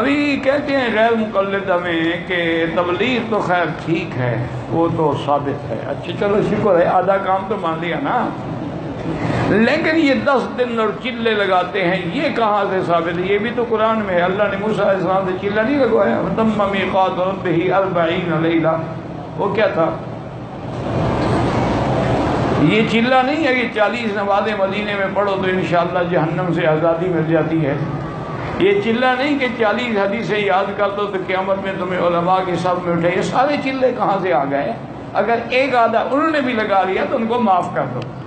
अभी कहते हैं गैर मुक़ल्लिदा में कि तबलीग तो खैर ठीक है, वो तो साबित है। अच्छा चलो शुक्र है, आधा काम तो मान लिया ना। लेकिन ये 10 दिन और चिल्ले लगाते हैं, ये कहाँ से साबित है? ये भी तो कुरान में है। अल्लाह ने मूसा अलैहिस्सलाम से चिल्ला नहीं लगवाया, तम्म मीक़ात रब्बिही 40 लैला। वो क्या था? ये चिल्ला नहीं है कि 40 नमाज़ें मदीने में पढ़ो तो इंशाअल्लाह जहन्नम से आज़ादी मिल जाती है। ये चिल्ला नहीं कि 40 हदीसें याद कर दो तो क़यामत में तुम्हें उलमा के सब में उठे। ये सारे चिल्ले कहाँ से आ गए? अगर एक आधा उन्होंने भी लगा लिया तो उनको माफ़ कर दो।